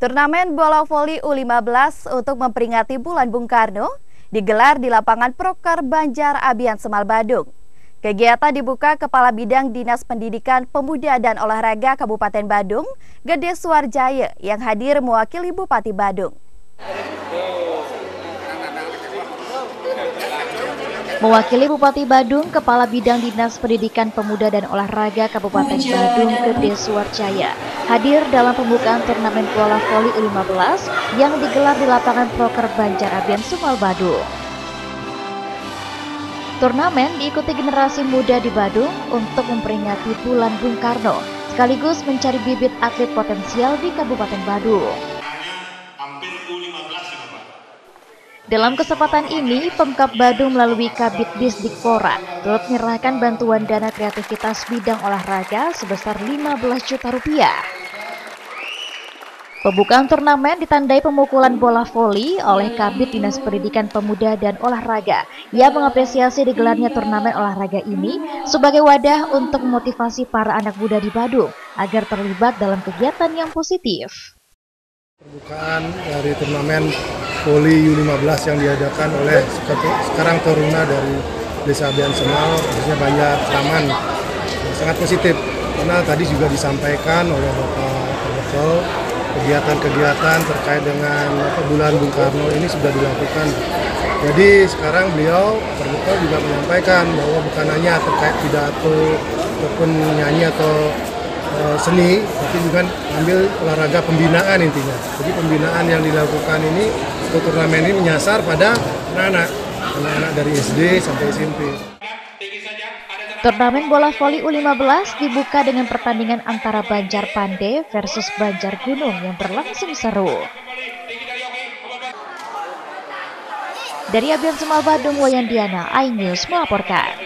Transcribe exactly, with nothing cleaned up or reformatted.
Turnamen bola voli U lima belas untuk memperingati Bulan Bung Karno digelar di lapangan Proker Banjar Abian Semal Badung. Kegiatan dibuka Kepala Bidang Dinas Pendidikan Pemuda dan Olahraga Kabupaten Badung, Gede Suarjaya, yang hadir mewakili Bupati Badung. Mewakili Bupati Badung, Kepala Bidang Dinas Pendidikan Pemuda dan Olahraga Kabupaten Badung, Gede Suarjaya, hadir dalam pembukaan turnamen bola voli U lima belas yang digelar di lapangan Proker Banjar Abian Semal Badung. Turnamen diikuti generasi muda di Badung untuk memperingati Bulan Bung Karno, sekaligus mencari bibit atlet potensial di Kabupaten Badung. Dalam kesempatan ini, Pemkab Badung melalui Kabid Disdikpora turut menyerahkan bantuan dana kreativitas bidang olahraga sebesar lima belas juta rupiah. Pembukaan turnamen ditandai pemukulan bola voli oleh Kabid Dinas Pendidikan Pemuda dan Olahraga yang mengapresiasi digelarnya turnamen olahraga ini sebagai wadah untuk memotivasi para anak muda di Badung agar terlibat dalam kegiatan yang positif. Pembukaan dari turnamen voli U lima belas yang diadakan oleh sekarang Taruna dari Desa Abian Semal, harusnya banyak taman, sangat positif karena tadi juga disampaikan oleh Bapak Ketua, kegiatan-kegiatan terkait dengan Bulan Bung Karno ini sudah dilakukan. Jadi sekarang beliau Ketua juga menyampaikan bahwa bukan hanya terkait pidato ataupun nyanyi atau seni, tapi juga ambil olahraga pembinaan intinya. Jadi pembinaan yang dilakukan ini untuk turnamen ini menyasar pada anak-anak, anak-anak dari S D sampai S M P. Turnamen bola voli U lima belas dibuka dengan pertandingan antara Banjar Pande versus Banjar Gunung yang berlangsung seru. Dari Abian Semal Badung, Wayandiana, iNews melaporkan.